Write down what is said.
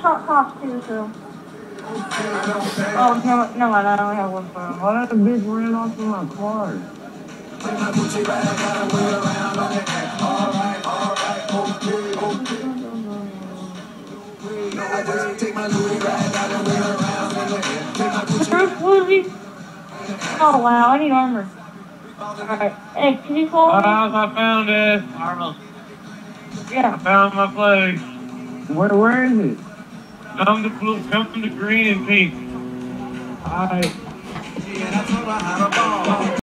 shot cost too, so. Oh, no, I only have one for him. Oh, that bitch ran off in my car. Bruce Woozy? Oh, wow, I need armor. Alright, hey, can you follow me? I found it. Armor. Yeah. I found my place. Where is it? Come to blue, come to green and pink. Alright.